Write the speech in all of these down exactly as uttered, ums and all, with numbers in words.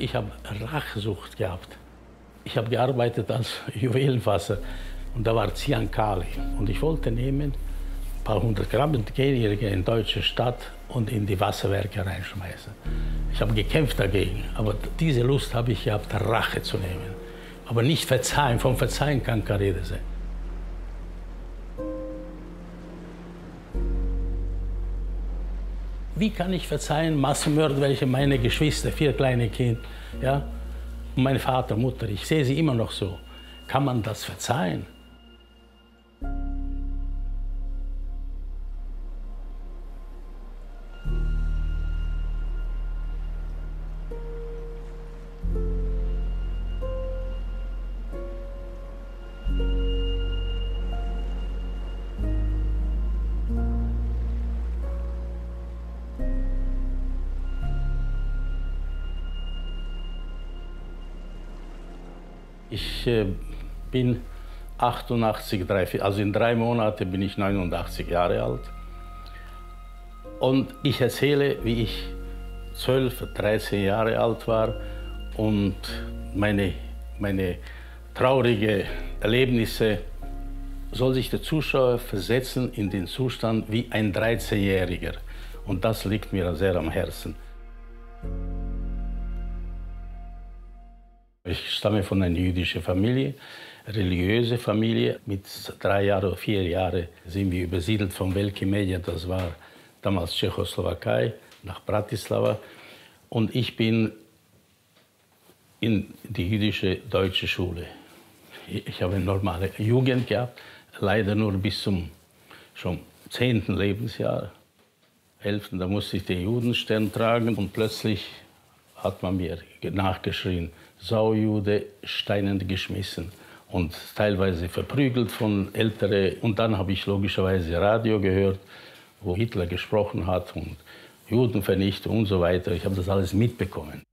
Ich habe Rachsucht gehabt. Ich habe gearbeitet als Juwelenfasser und da war Cyankali. Und ich wollte nehmen, ein paar hundert Gramm und gehen in die deutsche Stadt und in die Wasserwerke reinschmeißen. Ich habe gekämpft dagegen, aber diese Lust habe ich gehabt, Rache zu nehmen. Aber nicht verzeihen, vom Verzeihen kann keine Rede sein. Wie kann ich verzeihen, Massenmörder, welche meine Geschwister, vier kleine Kinder, ja, und mein Vater, Mutter, ich sehe sie immer noch so. Kann man das verzeihen? Ich äh, bin achtundachtzig, also in drei Monaten bin ich neunundachtzig Jahre alt. Und ich erzähle, wie ich zwölf, dreizehn Jahre alt war und meine, meine traurigen Erlebnisse. Soll sich der Zuschauer versetzen in den Zustand wie ein dreizehnjähriger. Und das liegt mir sehr am Herzen. Ich stamme von einer jüdischen Familie, religiöse Familie. Mit drei Jahren oder vier Jahren sind wir übersiedelt von Velké Media, das war damals Tschechoslowakei, nach Bratislava. Und ich bin in die jüdische deutsche Schule. Ich habe eine normale Jugend gehabt, leider nur bis zum schon zehnten Lebensjahr, elften. Da musste ich den Judenstern tragen und plötzlich hat man mir nachgeschrien, Saujude, steinend geschmissen und teilweise verprügelt von Älteren. Und dann habe ich logischerweise Radio gehört, wo Hitler gesprochen hat und Judenvernichtung und so weiter. Ich habe das alles mitbekommen.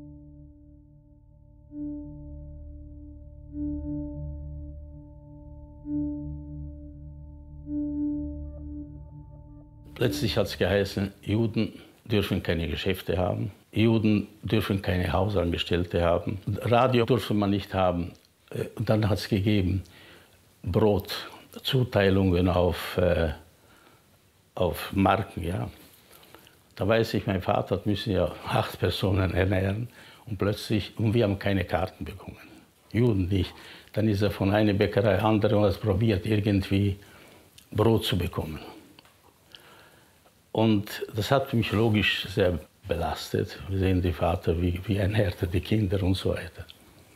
Plötzlich hat es geheißen, Juden dürfen keine Geschäfte haben. Juden dürfen keine Hausangestellte haben. Radio durfte man nicht haben. Und dann hat es gegeben Brotzuteilungen auf, äh, auf Marken. Ja. Da weiß ich, mein Vater müssen ja acht Personen ernähren. Und plötzlich, und wir haben keine Karten bekommen. Juden nicht. Dann ist er von einer Bäckerei andere und hat probiert, irgendwie Brot zu bekommen. Und das hat mich logisch sehr belastet. Wir sehen die Vater, wie, wie ernährt er die Kinder und so weiter.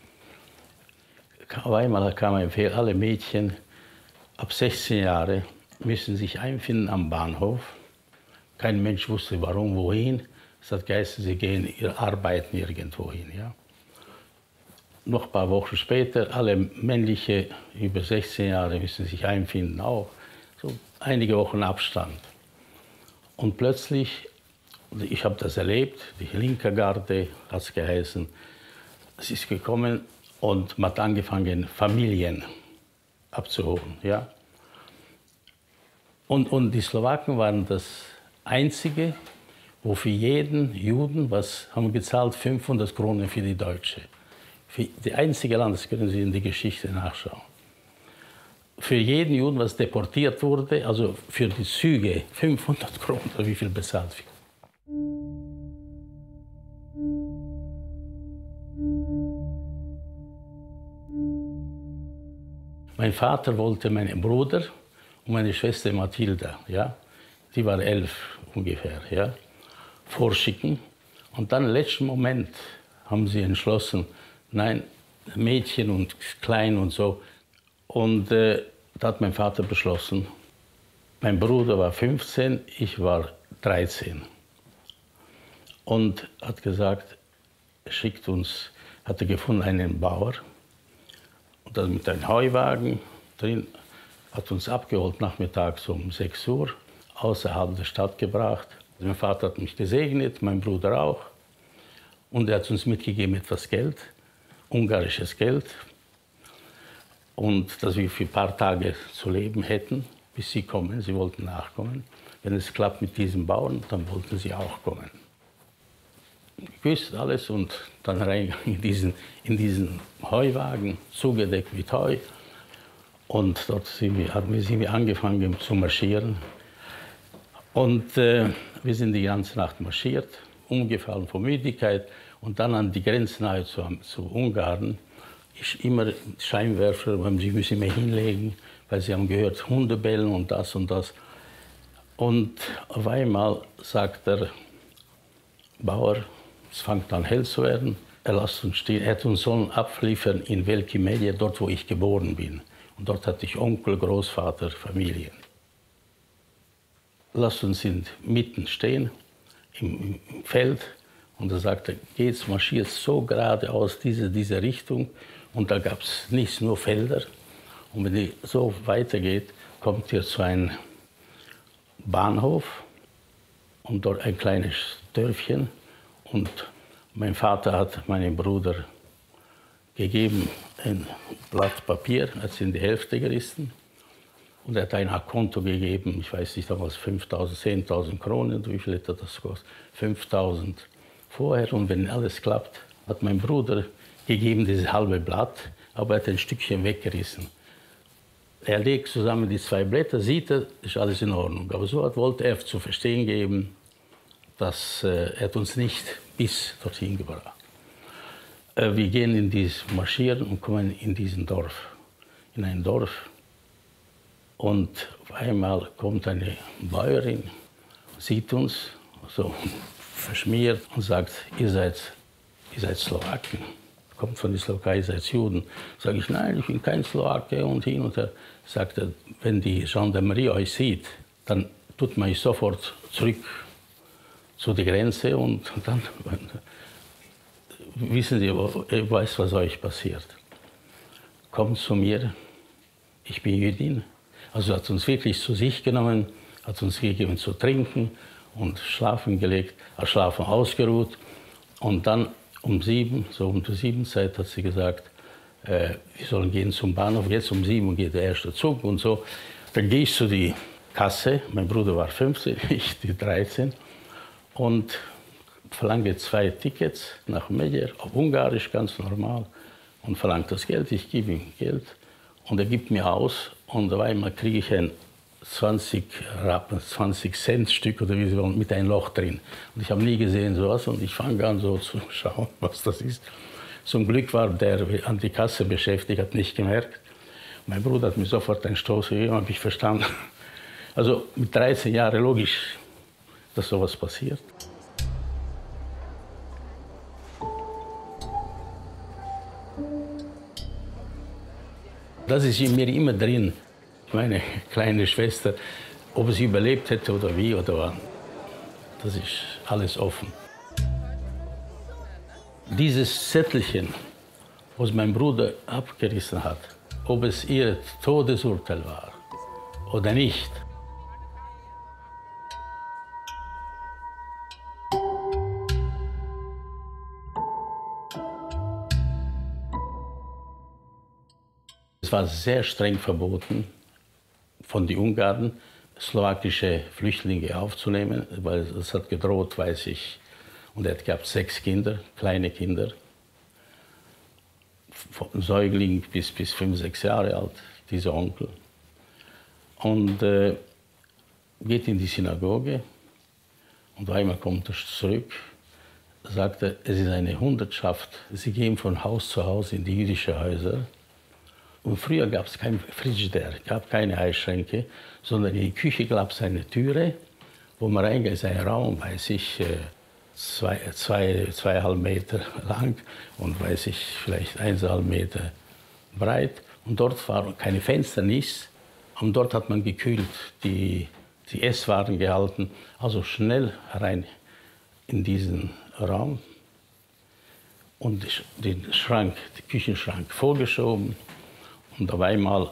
Auf einmal kam ein Befehl, alle Mädchen ab sechzehn Jahren müssen sich einfinden am Bahnhof. Kein Mensch wusste, warum, wohin. Es hat geheißen, sie gehen ihr arbeiten irgendwo hin. Ja. Noch ein paar Wochen später, alle männliche über sechzehn Jahre müssen sich einfinden auch. So einige Wochen Abstand. Und plötzlich, ich habe das erlebt, die linke Garde hat es geheißen, es ist gekommen und man hat angefangen, Familien abzuholen. Ja? Und, und die Slowaken waren das Einzige, wo für jeden Juden, was haben gezahlt, fünfhundert Kronen für die Deutsche. Für die einzige Land, das können Sie in die Geschichte nachschauen. Für jeden Juden, was deportiert wurde, also für die Züge, fünfhundert Kronen, wie viel bezahlt wird. Mein Vater wollte meinen Bruder und meine Schwester Mathilda, ja, die war elf ungefähr, ja, vorschicken. Und dann im letzten Moment haben sie entschlossen, nein, Mädchen und klein und so. Und äh, da hat mein Vater beschlossen, mein Bruder war fünfzehn, ich war dreizehn. Und hat gesagt, er schickt uns, hat er gefunden, einen Bauer. Und dann mit einem Heuwagen drin, hat uns abgeholt nachmittags um sechs Uhr, außerhalb der Stadt gebracht. Mein Vater hat mich gesegnet, mein Bruder auch. Und er hat uns mitgegeben etwas Geld, ungarisches Geld. Und dass wir für ein paar Tage zu leben hätten, bis sie kommen. Sie wollten nachkommen. Wenn es klappt mit diesen Bauern, dann wollten sie auch kommen. geküsst, alles und dann rein in diesen, in diesen Heuwagen, zugedeckt mit Heu. Und dort sind wir, haben wir, sind wir angefangen zu marschieren. Und äh, wir sind die ganze Nacht marschiert, umgefallen vor Müdigkeit. Und dann an die Grenznahe zu, zu Ungarn ist immer Scheinwerfer, weil sie müssen mehr hinlegen, weil sie haben gehört, Hunde bellen und das und das. Und auf einmal sagt der Bauer, es fängt an hell zu werden, er lässt uns stehen, er hat uns sollen abliefern in Velké Međe, dort wo ich geboren bin. Und dort hatte ich Onkel, Großvater, Familie. Lasst uns mitten stehen im, im Feld. Und er sagte, geht's, marschiert so geradeaus diese, diese Richtung. Und da gab es nichts, nur Felder. Und wenn die so weitergeht, kommt ihr zu einem Bahnhof und dort ein kleines Dörfchen. Und mein Vater hat meinem Bruder gegeben ein Blatt Papier, er hat es in die Hälfte gerissen. Und er hat ein Konto gegeben, ich weiß nicht, damals fünftausend, zehntausend Kronen, wie viel hat das kostet? fünftausend vorher. Und wenn alles klappt, hat mein Bruder gegeben dieses halbe Blatt, aber er hat ein Stückchen weggerissen. Er legt zusammen die zwei Blätter, sieht er, ist alles in Ordnung. Aber so wollte er zu verstehen geben, dass äh, er uns nicht bis dorthin gebracht. Äh, wir gehen in dieses Marschieren und kommen in diesen Dorf, in ein Dorf. Und auf einmal kommt eine Bäuerin, sieht uns, so verschmiert und sagt, ihr seid, ihr seid Slowaken, kommt von der Slowakei, ihr seid Juden. Sage ich, nein, ich bin kein Slowake und hin und her. Sagt er, wenn die Gendarmerie euch sieht, dann tut man euch sofort zurück zu der Grenze und dann wissen Sie, ich weiß, was euch passiert. Kommt zu mir, ich bin Jüdin. Also hat uns wirklich zu sich genommen, hat uns gegeben zu trinken und schlafen gelegt, also schlafen ausgeruht. Und dann um sieben, so um die sieben Zeit hat sie gesagt, äh, wir sollen gehen zum Bahnhof, jetzt um sieben geht der erste Zug und so. Dann gehe ich zu die Kasse, mein Bruder war fünfzehn, ich die dreizehn und verlange zwei Tickets nach Međer, auf Ungarisch ganz normal und verlangt das Geld, ich gebe ihm Geld und er gibt mir aus und auf einmal kriege ich ein zwanzig Rappen, zwanzig Cent Stück oder wie sie wollen, mit einem Loch drin. Und ich habe nie gesehen sowas und ich fange an so zu schauen, was das ist. Zum Glück war der an die Kasse beschäftigt, hat nicht gemerkt. Mein Bruder hat mir sofort einen Stoß gegeben, habe ich verstanden. Also mit dreizehn Jahren logisch, dass sowas passiert. Das ist in mir immer drin. Meine kleine Schwester, ob sie überlebt hätte oder wie oder wann, das ist alles offen. Dieses Zettelchen, was mein Bruder abgerissen hat, ob es ihr Todesurteil war oder nicht, es war sehr streng verboten, von den Ungarn slowakische Flüchtlinge aufzunehmen, weil es hat gedroht, weiß ich. Und er gab sechs Kinder, kleine Kinder, von Säugling bis, bis fünf, sechs Jahre alt, dieser Onkel. Und äh, geht in die Synagoge und einmal kommt er zurück, sagt er, es ist eine Hundertschaft. Sie gehen von Haus zu Haus in die jüdischen Häuser. Und früher gab es kein Frigidaire, gab keine Eisschränke, sondern in der Küche gab es eine Türe, wo man reingeht, ist ein Raum, weiß ich, zwei, zwei, zweieinhalb Meter lang und weiß ich, vielleicht eineinhalb Meter breit. Und dort waren keine Fenster, nichts. Und dort hat man gekühlt, die, die Esswaren gehalten. Also schnell rein in diesen Raum und den Schrank, den Küchenschrank vorgeschoben. Und auf einmal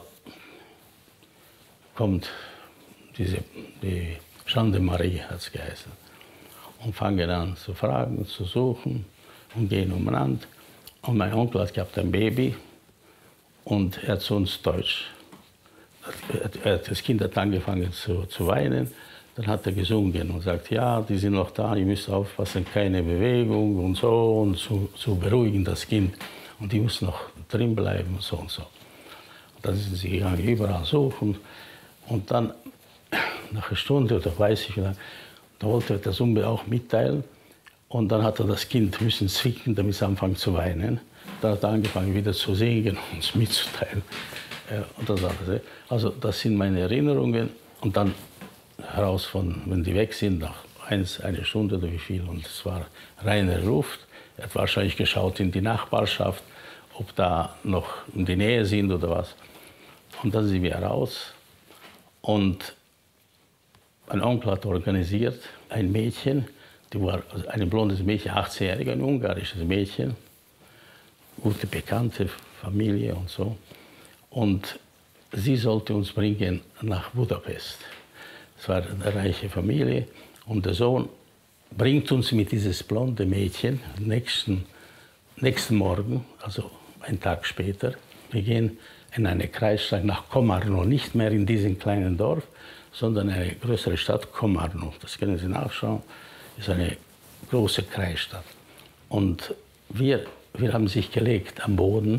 kommt diese, die Gendarmerie, hat es geheißen, und fangen an zu fragen, zu suchen und gehen umeinander. Und mein Onkel hat gehabt ein Baby und er hat zu uns Deutsch. Er hat, das Kind hat angefangen zu, zu weinen Dann hat er gesungen und sagt, ja, die sind noch da, ihr müsst aufpassen, keine Bewegung und so, und zu, zu beruhigen das Kind. Und die muss noch drin bleiben und so und so. Und dann sind sie gegangen, überall suchen. Und dann, nach einer Stunde oder weiß ich nicht, da wollte er das unbedingt auch mitteilen. Und dann hat er das Kind müssen zwicken, damit es anfängt zu weinen. Dann hat er angefangen wieder zu singen und uns mitzuteilen. Und das alles. Also das sind meine Erinnerungen. Und dann heraus von, wenn die weg sind, nach eins, eine Stunde oder wie viel. Und es war reine Luft. Er hat wahrscheinlich geschaut in die Nachbarschaft, ob da noch in die Nähe sind oder was. Und dann sind wir raus. Und mein Onkel hat organisiert, ein Mädchen, die war also ein blondes Mädchen, achtzehnjährig, ein ungarisches Mädchen, gute bekannte Familie und so. Und sie sollte uns bringen nach Budapest. Es war eine reiche Familie und der Sohn bringt uns mit dieses blonde Mädchen nächsten, nächsten Morgen, also einen Tag später. Wir gehen in eine Kreisstadt nach Komárno, nicht mehr in diesem kleinen Dorf, sondern eine größere Stadt, Komárno. Das können Sie nachschauen, ist eine große Kreisstadt. Und wir, wir haben sich gelegt am Boden,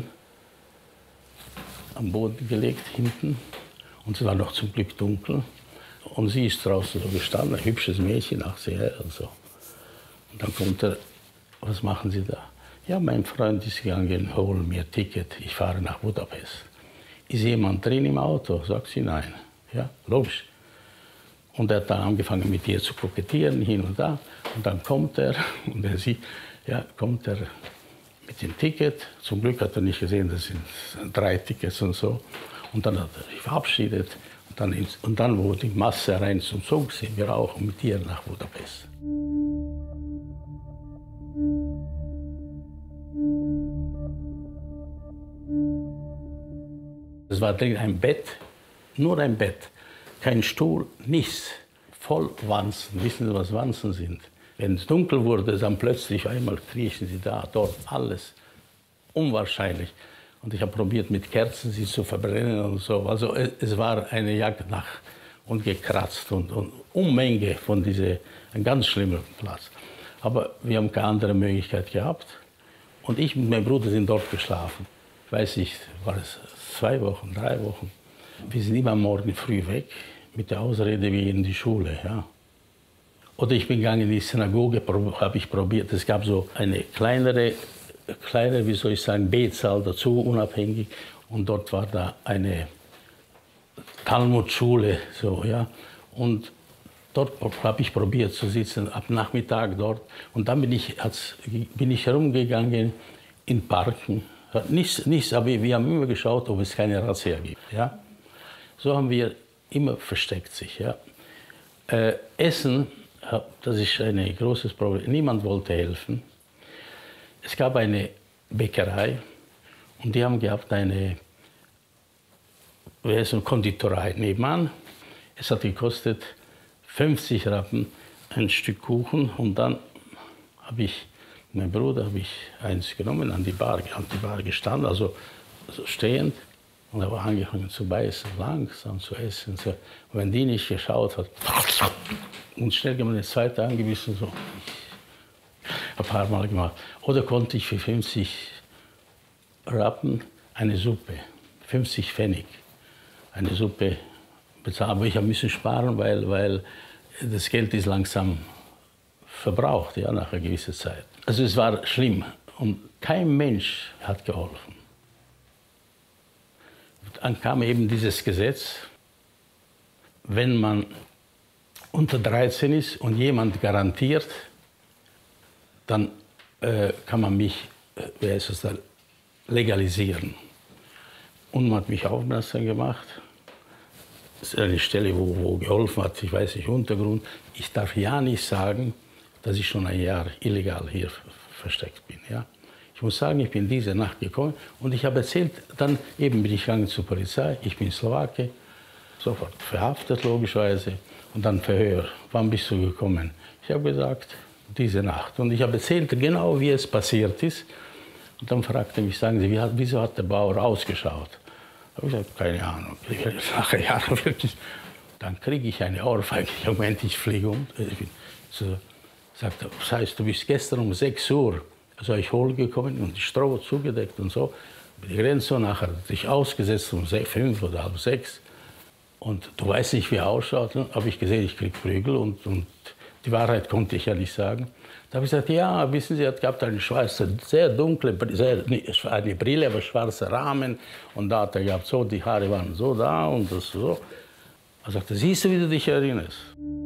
am Boden gelegt hinten, und es war noch zum Glück dunkel. Und sie ist draußen so gestanden, ein hübsches Mädchen, achtzehn Jahre und so. Und dann kommt er, was machen Sie da? Ja, mein Freund ist gegangen, hol mir Ticket, ich fahre nach Budapest. Ist jemand drin im Auto? Sagt sie, nein. Ja, logisch. Und er hat dann angefangen mit ihr zu kokettieren, hin und da. Und dann kommt er, und er sieht, ja, kommt er mit dem Ticket. Zum Glück hat er nicht gesehen, das sind drei Tickets und so. Und dann hat er sich verabschiedet. Und dann, und dann wo die Masse rein zum Zug, sind wir auch mit ihr nach Budapest. Es war drin ein Bett, nur ein Bett, kein Stuhl, nichts. Voll Wanzen. Wissen Sie, was Wanzen sind? Wenn es dunkel wurde, dann plötzlich einmal kriechen sie da, dort, alles. Unwahrscheinlich. Und ich habe probiert, mit Kerzen sie zu verbrennen und so. Also es war eine Jagd nach und gekratzt und, und Unmenge von diesem, ein ganz schlimmer Platz. Aber wir haben keine andere Möglichkeit gehabt. Und ich und mein Bruder sind dort geschlafen. Ich weiß nicht, war es zwei Wochen, drei Wochen. Wir sind immer am Morgen früh weg, mit der Ausrede, wir gehen in die Schule. Ja. Oder ich bin gegangen in die Synagoge, habe ich probiert. Es gab so eine kleinere, kleinere, wie soll ich sagen, Betsaal dazu, unabhängig. Und dort war da eine Talmudschule, so, ja. Und dort habe ich probiert zu sitzen, ab Nachmittag dort. Und dann bin ich, bin ich herumgegangen in Parken. Nichts, nichts, aber wir haben immer geschaut, ob es keine Razzia gibt. Ja? So haben wir immer versteckt sich. Ja? Äh, Essen, das ist ein großes Problem. Niemand wollte helfen. Es gab eine Bäckerei und die haben gehabt eine, wie heißt es, Konditorei nebenan. Es hat gekostet fünfzig Rappen ein Stück Kuchen und dann habe ich, mein Bruder, habe ich eins genommen, an die Bar, an die Bar gestanden, also, also stehend. Und er war angefangen zu beißen, langsam zu essen. So. Und wenn die nicht geschaut hat, und schnell gemacht, eine zweite angebissen, so. Ein paar Mal gemacht. Oder konnte ich für fünfzig Rappen eine Suppe, fünfzig Pfennig, eine Suppe bezahlen. Aber ich habe müssen sparen, weil, weil das Geld ist langsam verbraucht, ja, nach einer gewissen Zeit. Also es war schlimm und kein Mensch hat geholfen. Dann kam eben dieses Gesetz, wenn man unter dreizehn ist und jemand garantiert, dann äh, kann man mich, äh, wie heißt es da, legalisieren. Und man hat mich aufmerksam gemacht. Das ist eine Stelle, wo, wo geholfen hat, ich weiß nicht, Untergrund. Ich darf ja nicht sagen, dass ich schon ein Jahr illegal hier versteckt bin. Ja? Ich muss sagen, ich bin diese Nacht gekommen und ich habe erzählt, dann eben bin ich gegangen zur Polizei, ich bin Slowake, sofort verhaftet logischerweise und dann Verhör. Wann bist du gekommen? Ich habe gesagt, diese Nacht. Und ich habe erzählt genau, wie es passiert ist. Und dann fragte mich, sagen Sie, wie hat, wieso hat der Bauer ausgeschaut? Ich habe gesagt, keine Ahnung. Nach einem Jahr wirklich. Dann kriege ich eine Ohrfeige. Im Moment, ich fliege um. Ich bin so, sagt er, das heißt, du bist gestern um sechs Uhr, also ich hole gekommen und die Stroh zugedeckt und so, über die Grenze und nachher dich ausgesetzt um fünf oder halb sechs. Und du weißt nicht, wie er ausschaut. Dann habe ich gesehen, ich kriege Prügel und, und die Wahrheit konnte ich ja nicht sagen. Da habe ich gesagt, ja, wissen Sie, er hat eine schwarze, sehr dunkle, sehr, eine Brille, aber schwarzer Rahmen. Und da hat er gehabt, so, die Haare waren so da und das so. Er sagte, siehst du, wie du dich erinnerst?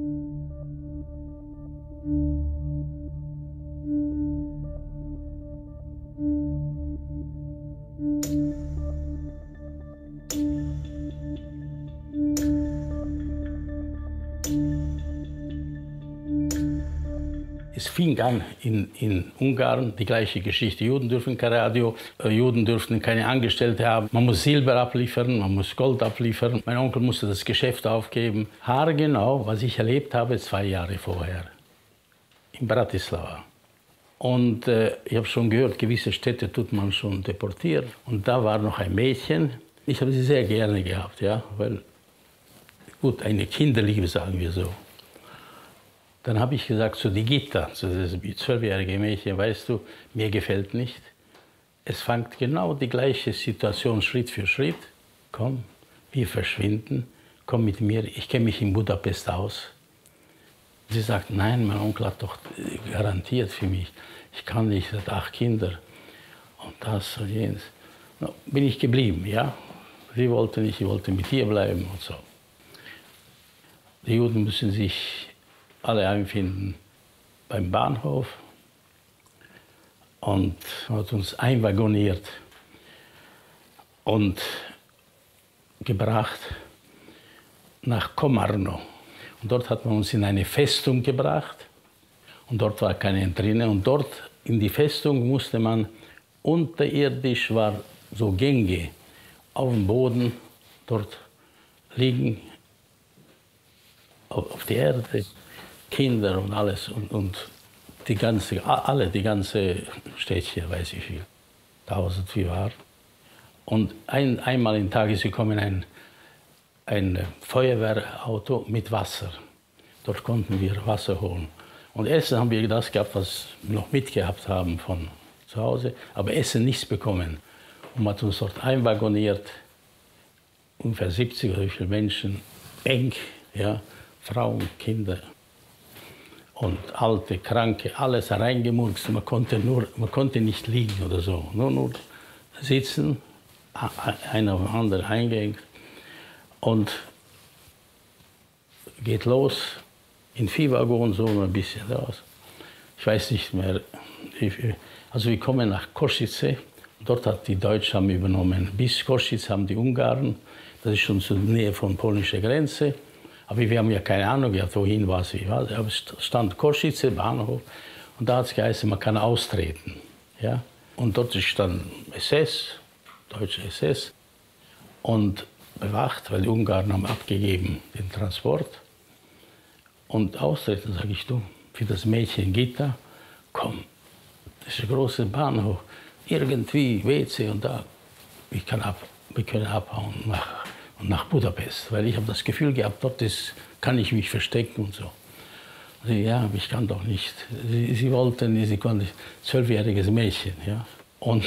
Es fing an in, in Ungarn die gleiche Geschichte. Juden dürfen kein Radio, Juden dürfen keine Angestellte haben. Man muss Silber abliefern, man muss Gold abliefern. Mein Onkel musste das Geschäft aufgeben. Haargenau, was ich erlebt habe, zwei Jahre vorher, in Bratislava. Und äh, ich habe schon gehört, gewisse Städte tut man schon deportieren. Und da war noch ein Mädchen. Ich habe sie sehr gerne gehabt, ja, weil, gut, eine Kinderliebe, sagen wir so. Dann habe ich gesagt zu die Gitta, zu diesem zwölfjährigen Mädchen, weißt du, mir gefällt nicht. Es fängt genau die gleiche Situation Schritt für Schritt. Komm, wir verschwinden, komm mit mir, ich kenne mich in Budapest aus. Sie sagt, nein, mein Onkel hat doch garantiert für mich. Ich kann nicht, er hat acht Kinder und das und jenes. No, bin ich geblieben, ja. Sie wollte nicht, ich wollte mit ihr bleiben und so. Die Juden müssen sich alle einfinden beim Bahnhof und hat uns einwagoniert und gebracht nach Komarno. Und dort hat man uns in eine Festung gebracht und dort war keiner drinnen. Und dort in die Festung musste man, unterirdisch war so Gänge, auf dem Boden dort liegen, auf die Erde. Kinder und alles und, und die ganze, alle, die ganze Städtchen, weiß ich wie, tausend wie war. Und ein, einmal im Tag ist gekommen ein, ein Feuerwehrauto mit Wasser. Dort konnten wir Wasser holen. Und Essen haben wir das gehabt, was wir noch mitgehabt haben von zu Hause, aber Essen nichts bekommen. Und man hat uns dort einwagoniert, ungefähr siebzig oder wie viele Menschen, eng, ja, Frauen, Kinder. Und alte, Kranke, alles reingemurkst. Man konnte, nur, man konnte nicht liegen oder so, nur, nur sitzen, einer auf den anderen eingehängt. Und geht los, in Viehwaggon so ein bisschen raus. Ich weiß nicht mehr. Also wir kommen nach Košice, dort hat die Deutschen haben übernommen. Bis Košice haben die Ungarn, das ist schon zur Nähe von polnischer Grenze. Aber wir haben ja keine Ahnung gehabt, wohin, was, wie was. Aber es stand Košice, Bahnhof, und da hat es geheißen, man kann austreten. Ja? Und dort stand S S, deutsche S S, und bewacht, weil die Ungarn haben abgegeben den Transport. Und austreten, sage ich, du, für das Mädchen Gitta, komm, das ist ein großer Bahnhof, irgendwie W C und da, ich kann ab, wir können abhauen nach nach Budapest, weil ich habe das Gefühl gehabt, dort ist, kann ich mich verstecken und so. Also, ja, ich kann doch nicht. Sie, sie wollten, sie konnten, zwölfjähriges Mädchen, ja. Und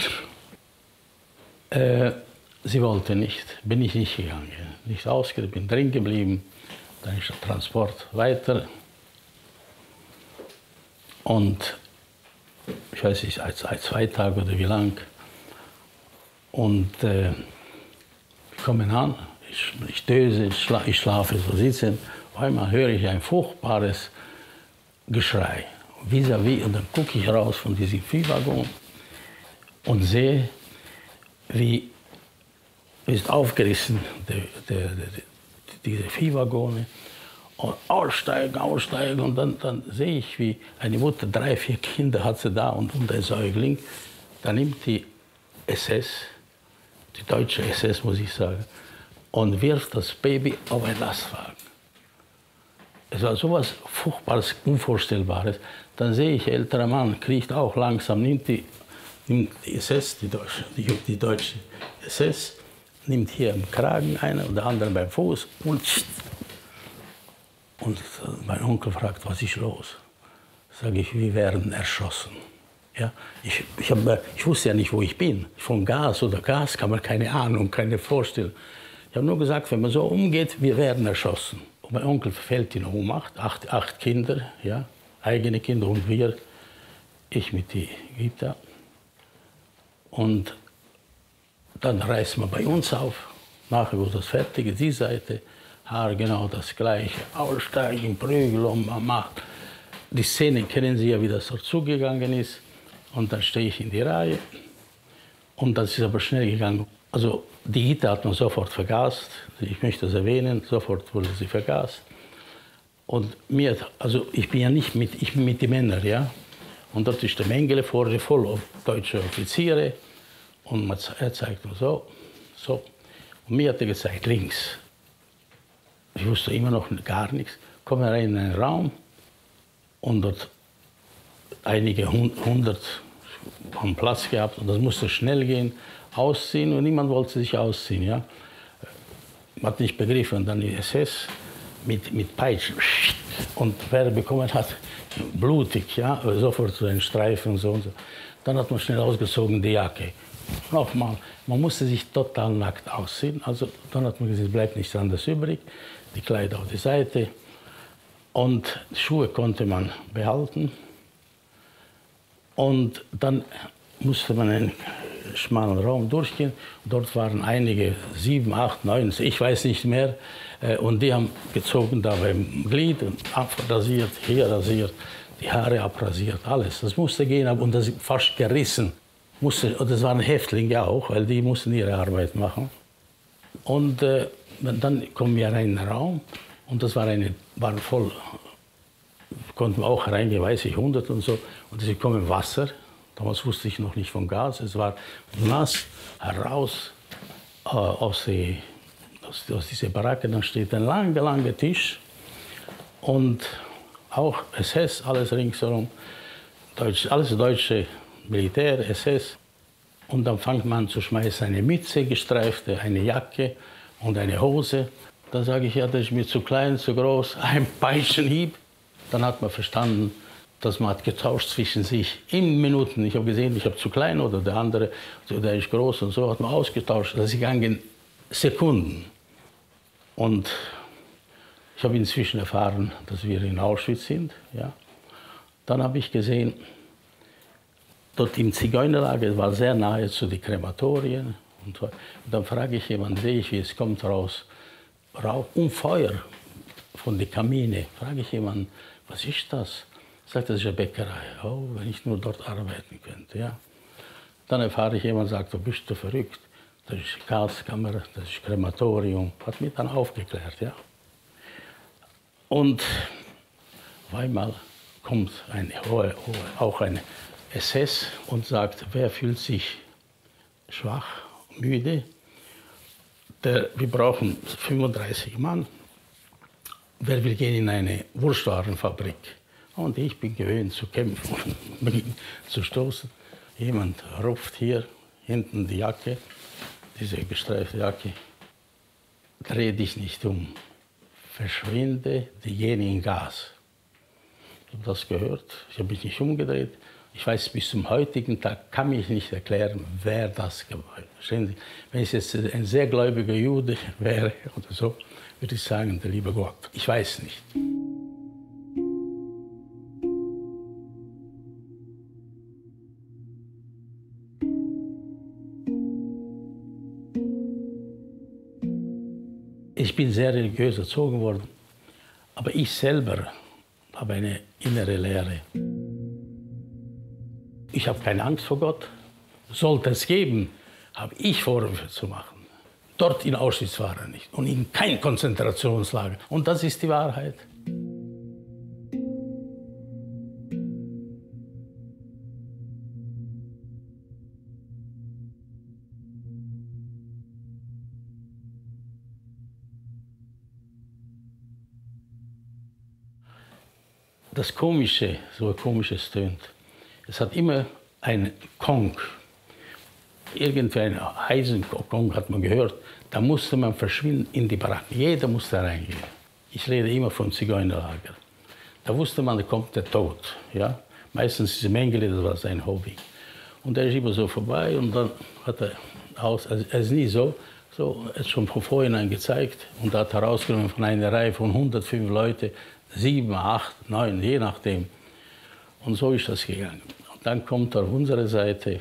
äh, sie wollte nicht, bin ich nicht gegangen. Nicht ausgeredet, bin drin geblieben, dann ist der Transport weiter. Und ich weiß nicht, seit zwei Tagen oder wie lang. Und äh, wir kommen an. Ich, ich döse, ich, schla, ich schlafe so sitzen. Auf einmal höre ich ein furchtbares Geschrei. Vis-à-vis, und dann gucke ich raus von diesem Viehwaggon und sehe, wie ist aufgerissen, der, der, der, diese Viehwaggone. Und aussteigen, aussteigen. Und dann, dann sehe ich, wie eine Mutter, drei, vier Kinder hat sie da und, und ein Säugling. Da nimmt die S S, die deutsche S S, muss ich sagen, und wirft das Baby auf einen Lastwagen. Es war so etwas Furchtbares, Unvorstellbares. Dann sehe ich, ein älterer Mann kriecht auch langsam, nimmt die, nimmt die S S, die deutsche, die, die deutsche S S, nimmt hier im Kragen einer und der andere beim Fuß und Und mein Onkel fragt, was ist los? Sage ich, wir werden erschossen. Ja, ich, ich, hab, ich wusste ja nicht, wo ich bin. Von Gas oder Gas kann man keine Ahnung, keine Vorstellung. Ich habe nur gesagt, wenn man so umgeht, wir werden erschossen. Und mein Onkel fällt in Ohnmacht, acht, acht Kinder, ja, eigene Kinder und wir, ich mit die Gita. Und dann reißt man bei uns auf, nachher wird das fertige, die Seite, Haar genau das Gleiche, aussteigen, Prügel und man macht. Die Szene kennen Sie ja, wie das dort zugegangen ist. Und dann stehe ich in die Reihe. Und das ist aber schnell gegangen. Also die Gita hat man sofort vergast. Ich möchte das erwähnen, sofort wurde sie vergast. Und mir, also ich bin ja nicht mit, ich bin mit den Männern, ja. Und dort ist der Mengele vorne voll auf deutsche Offiziere. Und man, er zeigt mir so, so. Und mir hat er gezeigt, links. Ich wusste immer noch gar nichts. Komme rein in einen Raum und dort einige hundert haben Platz gehabt und das musste schnell gehen, ausziehen und niemand wollte sich ausziehen. Ja. Man hat nicht begriffen und dann die S S mit, mit Peitschen und wer bekommen hat, blutig, ja, sofort so ein Streifen und so und so. Dann hat man schnell ausgezogen die Jacke. Nochmal, man musste sich total nackt ausziehen, also dann hat man gesagt, es bleibt nichts anderes übrig, die Kleider auf die Seite und die Schuhe konnte man behalten. Und dann musste man einen schmalen Raum durchgehen. Dort waren einige, sieben, acht, neun, ich weiß nicht mehr. Und die haben gezogen da beim Glied und abrasiert, hier rasiert, die Haare abrasiert, alles. Das musste gehen, und das fast gerissen. Musste, und das waren Häftlinge auch, weil die mussten ihre Arbeit machen. Und äh, dann kommen wir rein in den Raum und das war eine, waren voll, konnten wir auch reingehen, weiß ich, hundert und so. Und sie kommen Wasser, damals wusste ich noch nicht von Gas, es war nass, heraus äh, aus, die, aus, aus dieser Baracke, dann steht ein langer, langer Tisch und auch S S, alles ringsherum, Deutsch, alles deutsche Militär, S S. Und dann fängt man an zu schmeißen, eine Mütze gestreifte, eine Jacke und eine Hose. Dann sage ich, ja, das ist mir zu klein, zu groß, ein Peitschenhieb. Dann hat man verstanden, dass man hat getauscht zwischen sich in Minuten. Ich habe gesehen, ich habe zu klein oder der andere, der ist groß und so, hat man ausgetauscht. Das ging Sekunden. Und ich habe inzwischen erfahren, dass wir in Auschwitz sind. Ja. Dann habe ich gesehen, dort im Zigeunerlager, es war sehr nahe zu den Krematorien. Und dann frage ich jemanden, sehe ich, wie es kommt raus, Rauch und Feuer von den Kamine. Frage ich jemanden, was ist das? Sagt, das ist eine Bäckerei. Oh, wenn ich nur dort arbeiten könnte. Ja. Dann erfahre ich jemanden, sagt, du bist du verrückt. Das ist Gaskammer, das ist Krematorium. Hat mich dann aufgeklärt. Ja. Und auf einmal kommt eine hohe, hohe, auch eine S S und sagt, wer fühlt sich schwach, müde? Der, wir brauchen fünfunddreißig Mann. Wer will gehen in eine Wurstwarenfabrik? Und ich bin gewöhnt zu kämpfen und zu stoßen. Jemand ruft hier hinten die Jacke, diese gestreifte Jacke. Dreh dich nicht um. Verschwinde, die gehen in Gas. Ich habe das gehört, ich habe mich nicht umgedreht. Ich weiß, bis zum heutigen Tag kann ich nicht erklären, wer das gemacht hat. Wenn ich jetzt ein sehr gläubiger Jude wäre oder so, würde ich sagen, der liebe Gott. Ich weiß nicht. Ich bin sehr religiös erzogen worden, aber ich selber habe eine innere Leere. Ich habe keine Angst vor Gott. Sollte es geben, habe ich Vorwürfe zu machen. Dort in Auschwitz war er nicht und in kein Konzentrationslager. Und das ist die Wahrheit. Das Komische, so komisch es tönt, es hat immer ein Kong, irgendwie ein Eisenkong hat man gehört, da musste man verschwinden in die Baracke. Jeder musste reingehen. Ich rede immer vom Zigeunerlager. Da wusste man, da kommt der Tod. Ja? Meistens diese Mengele, das war sein Hobby. Und er ist immer so vorbei und dann hat er aus, also er ist nie so, so er hat schon von vornherein gezeigt und hat herausgenommen von einer Reihe von hundertfünf Leuten, sieben, acht, neun, je nachdem. Und so ist das gegangen. Und dann kommt er auf unsere Seite.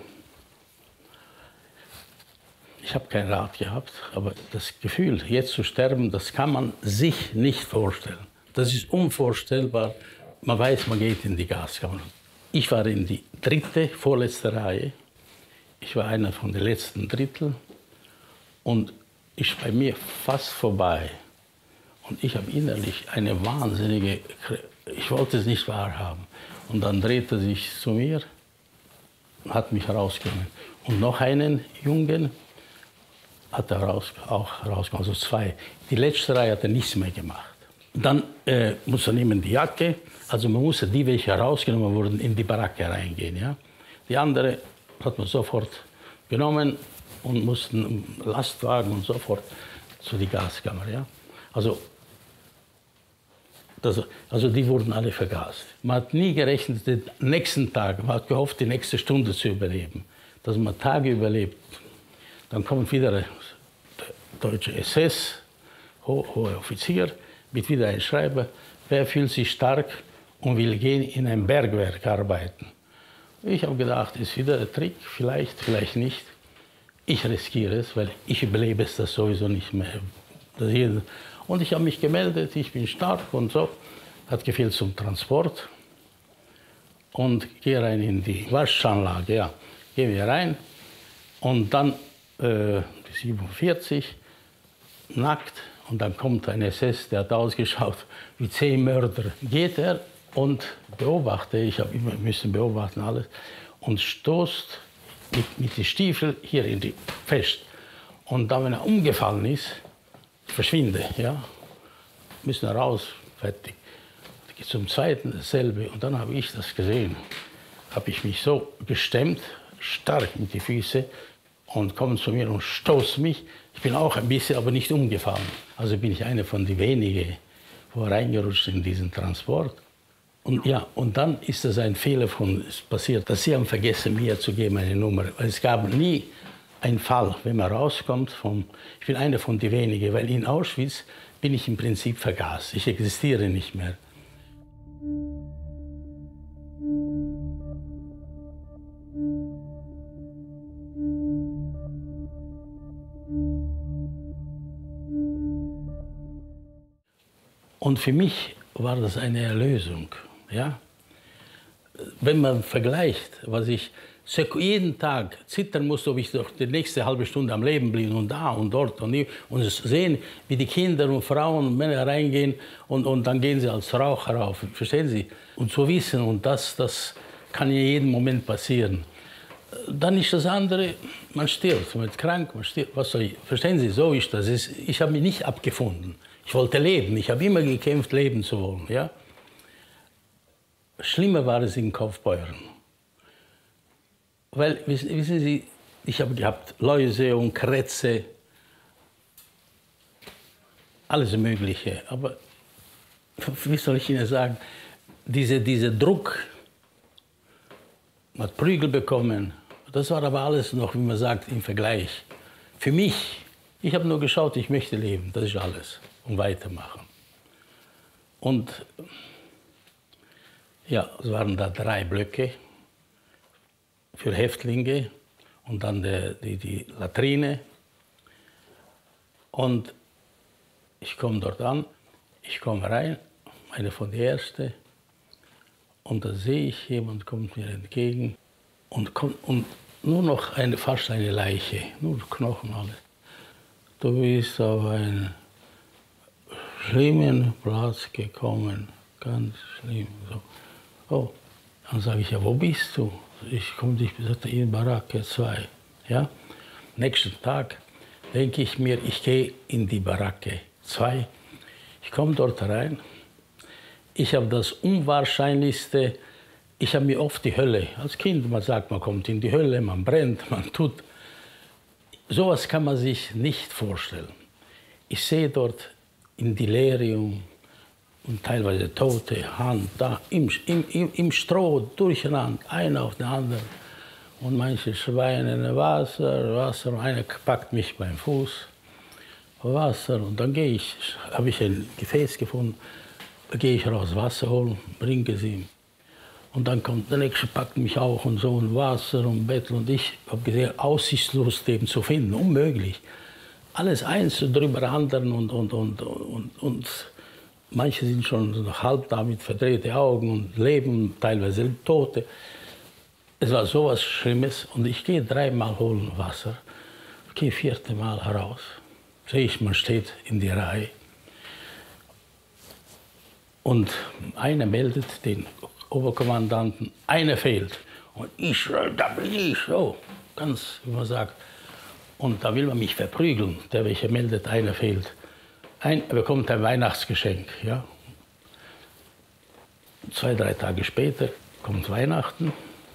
Ich habe keinen Rat gehabt, aber das Gefühl, jetzt zu sterben, das kann man sich nicht vorstellen. Das ist unvorstellbar. Man weiß, man geht in die Gaskammer. Ich war in die dritte, vorletzte Reihe. Ich war einer von den letzten Drittel. Und ist bei mir fast vorbei. Und ich habe innerlich eine wahnsinnige, ich wollte es nicht wahrhaben. Und dann drehte er sich zu mir und hat mich herausgenommen. Und noch einen Jungen hat er raus, auch rausgenommen, also zwei. Die letzte Reihe hat er nichts mehr gemacht. Dann äh, muss er nehmen die Jacke, also man musste die, welche herausgenommen wurden, in die Baracke reingehen. Ja? Die andere hat man sofort genommen und mussten Lastwagen und sofort zu die Gaskammer. Ja? Also, das, also die wurden alle vergast. Man hat nie gerechnet, den nächsten Tag, man hat gehofft, die nächste Stunde zu überleben. Dass man Tage überlebt. Dann kommt wieder der deutsche S S, ho hoher Offizier, mit wieder ein Schreiber, wer fühlt sich stark und will gehen in ein Bergwerk arbeiten. Ich habe gedacht, ist wieder ein Trick, vielleicht, vielleicht nicht. Ich riskiere es, weil ich überlebe es das sowieso nicht mehr. Und ich habe mich gemeldet, ich bin stark und so. Hat gefehlt zum Transport. Und gehe rein in die Waschanlage, ja. Gehen wir rein und dann äh, siebenundvierzig, nackt. Und dann kommt ein S S, der hat ausgeschaut wie zehn Mörder. Geht er und beobachtet, ich habe immer müssen beobachten alles, und stoßt mit, mit den Stiefeln hier in die fest. Und dann, wenn er umgefallen ist, verschwinde, ja, müssen raus, fertig. Geht zum zweiten dasselbe und dann habe ich das gesehen, habe ich mich so gestemmt, stark mit den Füßen und kommen zu mir und stoßen mich. Ich bin auch ein bisschen, aber nicht umgefallen. Also bin ich einer von den wenigen, wo reingerutscht in diesen Transport. Und ja, und dann ist das ein Fehler von es passiert, dass sie haben vergessen, mir zu geben eine Nummer. Weil es gab nie einen Fall, wenn man rauskommt. Vom, ich bin einer von den wenigen, weil in Auschwitz bin ich im Prinzip vergaß. Ich existiere nicht mehr. Und für mich war das eine Erlösung. Ja? Wenn man vergleicht, was ich jeden Tag zittern musste, ob ich doch die nächste halbe Stunde am Leben blieb und da und dort und hier, und sehen, wie die Kinder und Frauen und Männer reingehen und, und dann gehen sie als Raucher rauf. Verstehen Sie? Und zu wissen, und das, das kann ja jeden Moment passieren. Dann ist das andere, man stirbt, man wird krank, man stirbt. Was soll ich? Verstehen Sie, so ist das. Ich habe mich nicht abgefunden. Ich wollte leben. Ich habe immer gekämpft, leben zu wollen. Ja? Schlimmer war es in Kaufbeuren. Weil, wissen Sie, ich habe gehabt Läuse und Krätze, alles Mögliche. Aber wie soll ich Ihnen sagen, diese, dieser Druck, man hat Prügel bekommen, das war aber alles noch, wie man sagt, im Vergleich. Für mich, ich habe nur geschaut, ich möchte leben, das ist alles, und weitermachen. Und ja, es waren da drei Blöcke für Häftlinge und dann der, die, die Latrine. Und ich komme dort an, ich komme rein, eine von den ersten, und da sehe ich, jemand kommt mir entgegen und, kommt, und nur noch eine, fast eine Leiche, nur Knochen alles. Du bist auf einen schlimmen Platz gekommen, ganz schlimm. So. Oh, dann sage ich, ja, wo bist du? Ich komme dich gesagt, in Baracke zwei. Ja? Nächsten Tag denke ich mir, ich gehe in die Baracke zwei. Ich komme dort rein. Ich habe das Unwahrscheinlichste, ich habe mir oft die Hölle, als Kind, man sagt, man kommt in die Hölle, man brennt, man tut. Sowas kann man sich nicht vorstellen. Ich sehe dort in Delirium, und teilweise Tote, Hand, da im, im, im, im Stroh, durcheinander, einer auf den anderen. Und manche schreien in Wasser, Wasser, und einer packt mich beim Fuß, Wasser, und dann gehe ich, habe ich ein Gefäß gefunden, da gehe ich raus, Wasser holen, bringe es ihm. Und dann kommt der Nächste, packt mich auch und so, und Wasser und Bett, und ich habe gesehen, aussichtslos den zu finden, unmöglich. Alles eins drüber anderen, und, und, und, und, und manche sind schon halb da mit verdrehten Augen und leben, teilweise Tote. Es war so was Schlimmes, und ich gehe dreimal holen Wasser, gehe vierte Mal heraus, sehe ich, man steht in die Reihe. Und einer meldet den Oberkommandanten, einer fehlt. Und ich schreie, da bin ich, so, ganz, wie man sagt. Und da will man mich verprügeln, der welcher meldet, einer fehlt. Ein, er bekommt ein Weihnachtsgeschenk. Ja. Zwei, drei Tage später kommt Weihnachten.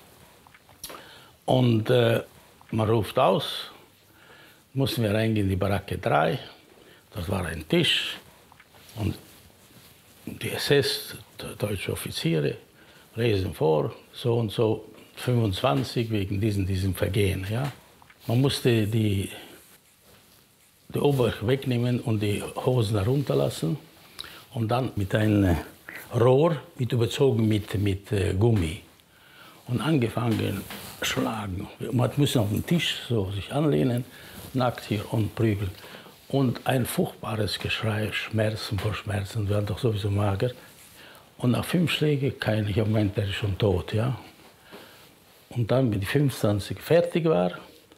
Und äh, man ruft aus, mussten wir reingehen in die Baracke drei. Das war ein Tisch. Und die S S, deutsche Offiziere, lesen vor, so und so, fünfundzwanzig wegen diesem, diesem Vergehen. Ja. Man musste die, die Ober wegnehmen und die Hosen herunterlassen und dann mit einem Rohr, mit überzogen mit, mit äh, Gummi. Und angefangen schlagen. Man musste auf den Tisch so sich anlehnen, nackt hier und prügeln. Und ein furchtbares Geschrei, Schmerzen vor Schmerzen, wir waren doch sowieso mager. Und nach fünf Schlägen, kein, ich habe gemeint, der ist schon tot. Ja. Und dann, wenn die fünfundzwanzig fertig war,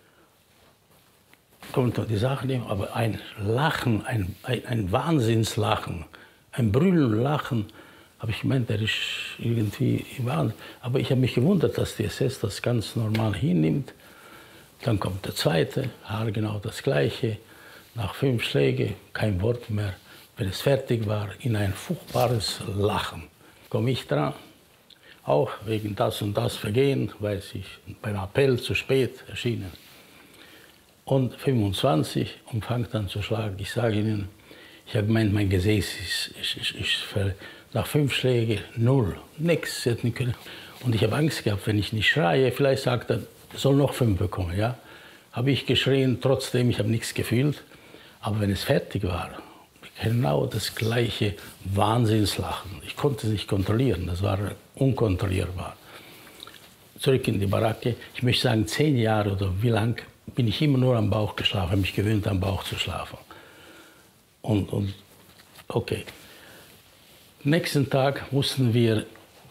kommt noch die Sache nehmen, aber ein Lachen, ein, ein, ein Wahnsinnslachen, ein Brüllen, Lachen, habe ich gemeint, der ist irgendwie Wahnsinn. Aber ich habe mich gewundert, dass die S S das ganz normal hinnimmt. Dann kommt der zweite, haargenau das Gleiche. Nach fünf Schlägen kein Wort mehr. Wenn es fertig war, in ein furchtbares Lachen. Komme ich dran, auch wegen das und das Vergehen, weiß ich, beim Appell zu spät erschienen. Und fünfundzwanzig und fangt an zu schlagen. Ich sage Ihnen, ich habe gemeint, mein Gesäß ist, ist, ist, ist nach fünf Schlägen null, nichts. Und ich habe Angst gehabt, wenn ich nicht schreie, vielleicht sagt er, soll noch fünf bekommen. Ja? Habe ich geschrien, trotzdem, ich habe nichts gefühlt. Aber wenn es fertig war, genau das gleiche Wahnsinnslachen. Ich konnte es nicht kontrollieren, das war unkontrollierbar. Zurück in die Baracke. Ich möchte sagen, zehn Jahre oder wie lang bin ich immer nur am Bauch geschlafen, habe mich gewöhnt, am Bauch zu schlafen. Und, und okay. Nächsten Tag mussten wir,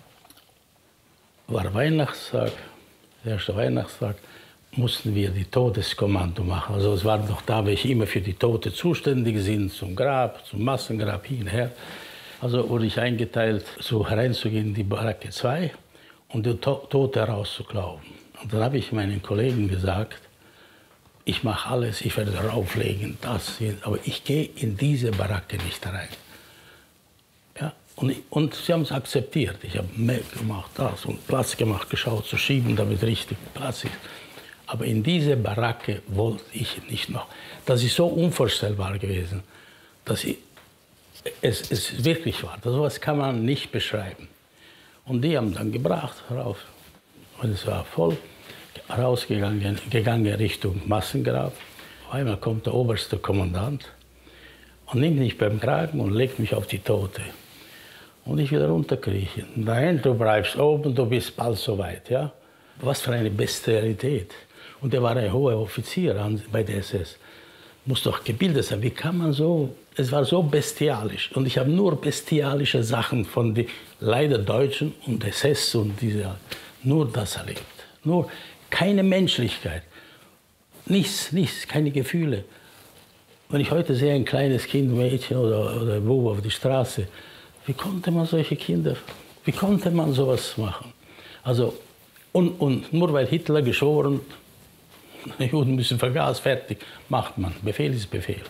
war Weihnachtstag, der erste Weihnachtstag, mussten wir die Todeskommando machen. Also es waren noch da, welche immer für die Tote zuständig sind, zum Grab, zum Massengrab, hin und her. Also wurde ich eingeteilt, so hereinzugehen in die Baracke zwei und die to Tote rauszuklauen. Und dann habe ich meinen Kollegen gesagt, ich mache alles, ich werde rauflegen, das, aber ich gehe in diese Baracke nicht rein. Ja? Und, und sie haben es akzeptiert. Ich habe mehr gemacht, das und Platz gemacht, geschaut, zu schieben, damit richtig Platz ist. Aber in diese Baracke wollte ich nicht noch. Das ist so unvorstellbar gewesen, dass ich, es, es wirklich war. So etwas kann man nicht beschreiben. Und die haben dann gebracht, rauf. Und es war voll, rausgegangen gegangen Richtung Massengrab. Auf einmal kommt der oberste Kommandant und nimmt mich beim Kragen und legt mich auf die Tote. Und ich wieder runterkriechen. Nein, du bleibst oben, du bist bald soweit. Ja? Was für eine Bestialität. Und er war ein hoher Offizier bei der S S. Muss doch gebildet sein. Wie kann man so, es war so bestialisch. Und ich habe nur bestialische Sachen von den leider Deutschen und S S und diese, nur das erlebt. Nur keine Menschlichkeit. Nichts, nichts, keine Gefühle. Wenn ich heute sehe, ein kleines Kind, Mädchen oder, oder Bub auf die Straße, wie konnte man solche Kinder, wie konnte man sowas machen? Also, und, und nur weil Hitler geschoren, die Juden müssen vergasen, fertig, macht man. Befehl ist Befehl.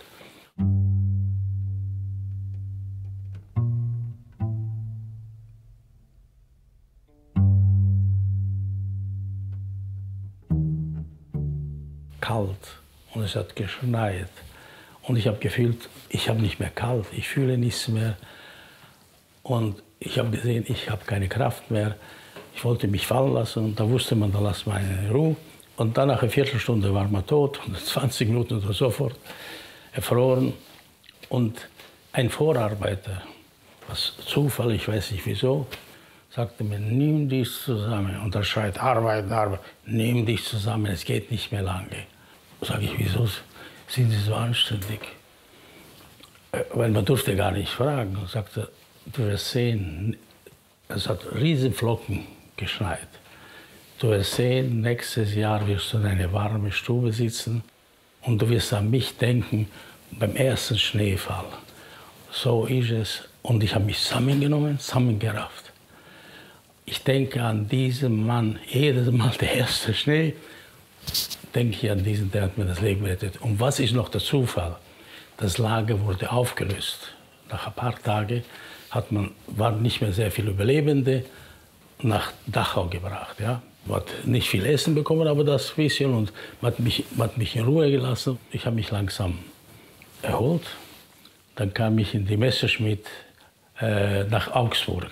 Kalt und es hat geschneit. Und ich habe gefühlt, ich habe nicht mehr kalt, ich fühle nichts mehr. Und ich habe gesehen, ich habe keine Kraft mehr. Ich wollte mich fallen lassen und da wusste man, da lasst man in Ruhe. Und dann nach einer Viertelstunde war man tot und zwanzig Minuten oder sofort erfroren. Und ein Vorarbeiter, was Zufall, ich weiß nicht wieso, sagte mir, nimm dich zusammen. Und er schreit, arbeiten, arbeiten, nimm dich zusammen, es geht nicht mehr lange. Sag ich, wieso sind Sie so anständig? Weil man durfte gar nicht fragen. Und sagte, du wirst sehen, es hat Riesenflocken geschneit. Du wirst sehen, nächstes Jahr wirst du in einer warmen Stube sitzen und du wirst an mich denken beim ersten Schneefall. So ist es. Und ich habe mich zusammengenommen, zusammengerafft. Ich denke an diesen Mann, jedes Mal der erste Schnee, denke ich an diesen, der hat mir das Leben gerettet. Und was ist noch der Zufall? Das Lager wurde aufgelöst. Nach ein paar Tagen hat man, waren nicht mehr sehr viele Überlebende, nach Dachau gebracht. Ja. Man hat nicht viel Essen bekommen, aber das bisschen. Und man hat mich, man hat mich in Ruhe gelassen. Ich habe mich langsam erholt. Dann kam ich in die Messerschmitt äh, nach Augsburg.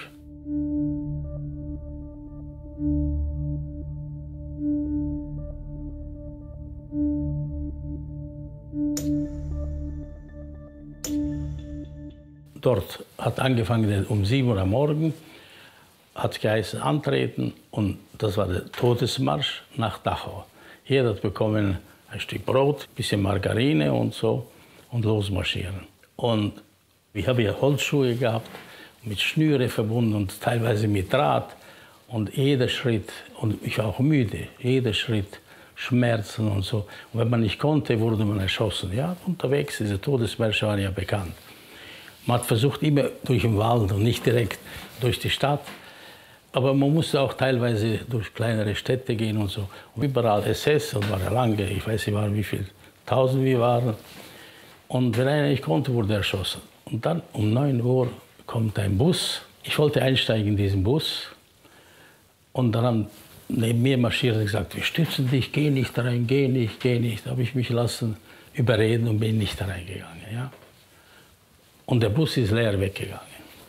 Dort hat angefangen um sieben Uhr am Morgen, hat geheißen antreten und das war der Todesmarsch nach Dachau. Jeder hat bekommen ein Stück Brot, ein bisschen Margarine und so und losmarschieren. Und ich habe ja Holzschuhe gehabt, mit Schnüre verbunden und teilweise mit Draht. Und jeder Schritt, und ich war auch müde, jeder Schritt, Schmerzen und so. Und wenn man nicht konnte, wurde man erschossen. Ja, unterwegs, diese Todesmärsche waren ja bekannt. Man hat versucht, immer durch den Wald und nicht direkt durch die Stadt. Aber man musste auch teilweise durch kleinere Städte gehen und so. Und überall S S, und war ja lange, ich weiß nicht, wie viele Tausend wir waren. Und wenn einer nicht konnte, wurde er erschossen. Und dann um neun Uhr kommt ein Bus. Ich wollte einsteigen in diesen Bus. Und dann haben neben mir marschiert und gesagt, wir stützen dich, geh nicht rein, geh nicht, geh nicht. Da habe ich mich lassen überreden und bin nicht reingegangen. Ja? Und der Bus ist leer weggegangen.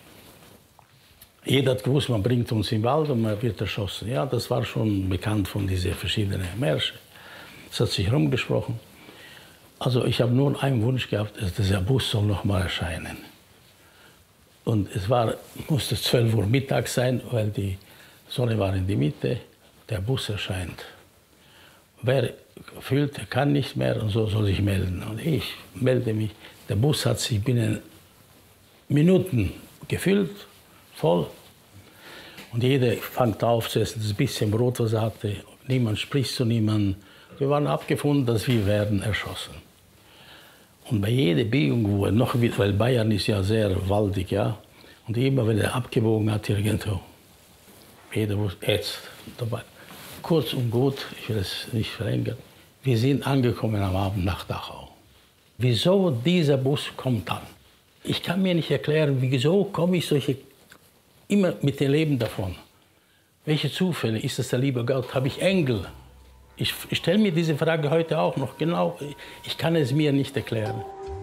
Jeder hat gewusst, man bringt uns im Wald und man wird erschossen. Ja, das war schon bekannt von diesen verschiedenen Märschen. Es hat sich rumgesprochen. Also ich habe nur einen Wunsch gehabt, dass dieser Bus soll noch mal erscheinen. Und es war, musste zwölf Uhr mittags sein, weil die Sonne war in der Mitte. Der Bus erscheint. Wer fühlt, der kann nicht mehr und so soll sich melden. Und ich melde mich. Der Bus hat sich binnen Minuten gefüllt, voll. Und jeder fängt auf zu essen, das bisschen Brot, was er hatte. Niemand spricht zu niemandem. Wir waren abgefunden, dass wir werden erschossen. Und bei jeder Biegung, wo er noch, weil Bayern ist ja sehr waldig, ja. Und immer, wenn er abgebogen hat, irgendwo, jeder wusste, jetzt, dabei. Kurz und gut, ich will es nicht verlängern, wir sind angekommen am Abend nach Dachau. Wieso dieser Bus kommt dann? Ich kann mir nicht erklären, wieso komme ich solche, immer mit dem Leben davon. Welche Zufälle? Ist das der liebe Gott? Habe ich Engel? Ich, ich stelle mir diese Frage heute auch noch genau. Ich kann es mir nicht erklären.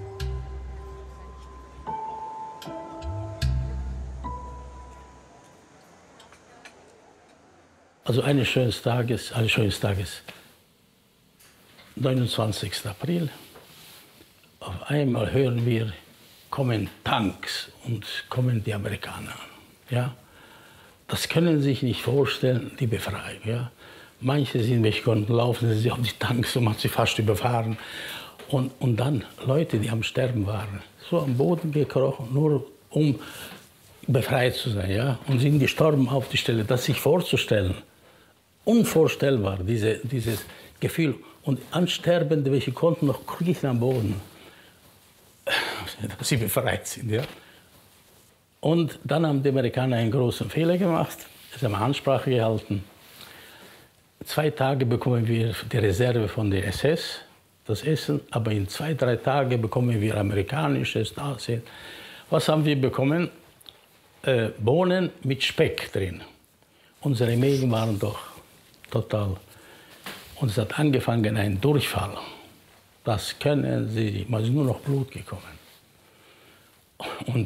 Also eines schönen Tages, eines schönen Tages, neunundzwanzigsten April, auf einmal hören wir, kommen Tanks und kommen die Amerikaner. Ja? Das können Sie sich nicht vorstellen, die Befreiung. Ja? Manche sind weg, konnten laufen, sie haben die Tanks und man hat sie fast überfahren. Und, und dann Leute, die am Sterben waren, so am Boden gekrochen, nur um befreit zu sein. Ja? Und sind gestorben auf die Stelle. Das sich vorzustellen, unvorstellbar, diese, dieses Gefühl. Und Ansterbende, welche konnten noch kriechen am Boden, dass sie befreit sind. Ja? Und dann haben die Amerikaner einen großen Fehler gemacht. Sie haben Ansprache gehalten. Zwei Tage bekommen wir die Reserve von der S S, das Essen, aber in zwei, drei Tagen bekommen wir amerikanisches Dasein. Was haben wir bekommen? Äh, Bohnen mit Speck drin. Unsere Mägen waren doch total. Und es hat angefangen, ein Durchfall. Das können Sie, man ist nur noch Blut gekommen. Und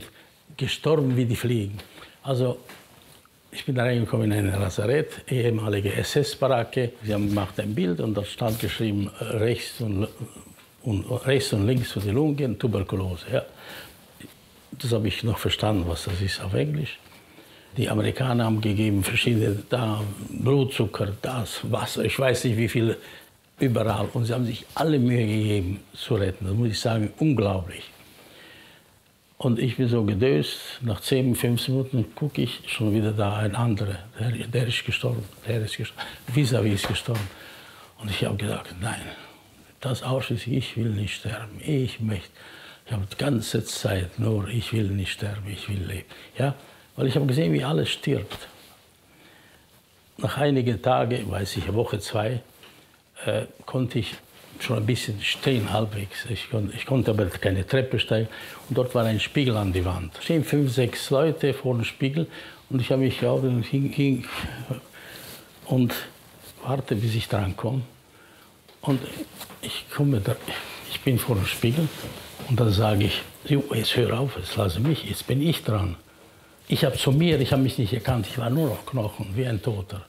gestorben wie die Fliegen. Also ich bin da reingekommen in ein Lazarett, ehemalige S S-Baracke. Sie haben gemacht ein Bild und da stand geschrieben, rechts und, und, rechts und links für die Lungen, Tuberkulose. Ja. Das habe ich noch verstanden, was das ist auf Englisch. Die Amerikaner haben gegeben verschiedene, da Blutzucker, das, Wasser, ich weiß nicht wie viel, überall. Und sie haben sich alle Mühe gegeben zu retten. Das muss ich sagen, unglaublich. Und ich bin so gedöst, nach zehn, fünfzehn Minuten gucke ich schon wieder da ein anderer, der, der ist gestorben, der ist gestorben, vis-à-vis ist gestorben. Und ich habe gedacht, nein, das ausschließlich, ich will nicht sterben, ich möchte, ich habe die ganze Zeit nur, ich will nicht sterben, ich will leben. Ja? Weil ich habe gesehen, wie alles stirbt. Nach einigen Tagen, weiß ich, eine Woche, zwei, äh, konnte ich schon ein bisschen stehen, halbwegs. Ich, kon, ich konnte aber keine Treppe steigen. Und dort war ein Spiegel an die Wand. Da stehen fünf, sechs Leute vor dem Spiegel. Und ich habe mich gehalten und hing, hing und warte, bis ich dran komme. Und ich komme da, ich bin vor dem Spiegel. Und dann sage ich, jetzt hör auf, jetzt lasse mich, jetzt bin ich dran. Ich habe zu mir, ich habe mich nicht erkannt. Ich war nur noch Knochen, wie ein Toter.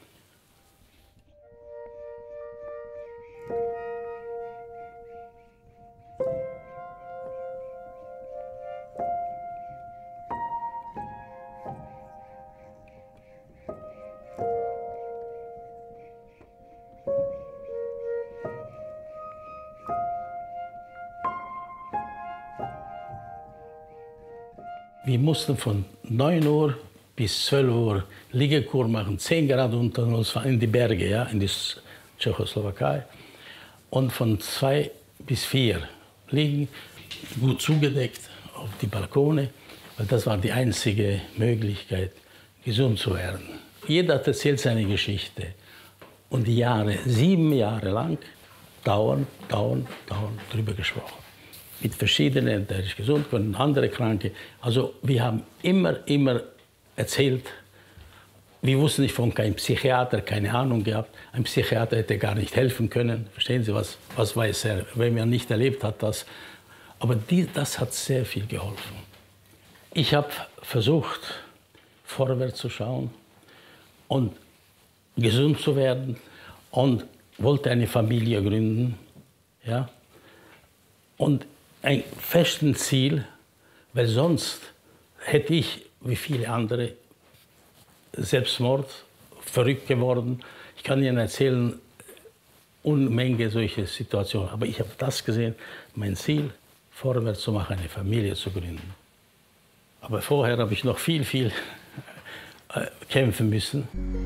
Wir mussten von neun Uhr bis zwölf Uhr Liegekur machen, zehn Grad unter uns in die Berge, ja, in die Tschechoslowakei. Und von zwei bis vier liegen, gut zugedeckt auf die Balkone, weil das war die einzige Möglichkeit, gesund zu werden. Jeder hat erzählt seine Geschichte. Und die Jahre, sieben Jahre lang, dauernd, dauernd, dauernd drüber gesprochen. Mit verschiedenen, der ist gesund geworden, andere Kranke. Also wir haben immer, immer erzählt, wir wussten nicht von keinem Psychiater, keine Ahnung gehabt. Ein Psychiater hätte gar nicht helfen können. Verstehen Sie, was, was weiß er, wenn man nicht erlebt hat das. Aber die, das hat sehr viel geholfen. Ich habe versucht, vorwärts zu schauen und gesund zu werden und wollte eine Familie gründen. Ja? Und ein festes Ziel, weil sonst hätte ich, wie viele andere, Selbstmord, verrückt geworden. Ich kann Ihnen erzählen, Unmenge solche Situationen. Aber ich habe das gesehen, mein Ziel, vorwärts zu machen, eine Familie zu gründen. Aber vorher habe ich noch viel, viel äh, kämpfen müssen.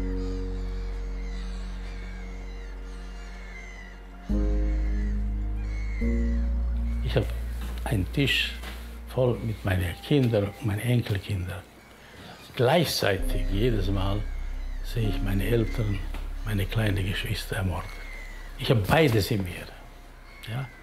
Ich habe einen Tisch voll mit meinen Kindern und meinen Enkelkindern. Gleichzeitig, jedes Mal, sehe ich meine Eltern, meine kleine Geschwister ermordet. Ich habe beides in mir. Ja?